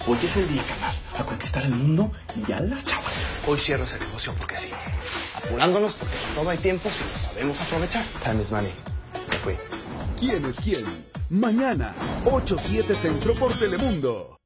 Hoy es el día, canal, a conquistar el mundo y a las chavas. Hoy cierro ese negocio porque sí. Apurándonos porque con todo hay tiempo si lo sabemos aprovechar. Time is money. Me fui. ¿Quién es quién? Mañana, 8-7 Centro por Telemundo.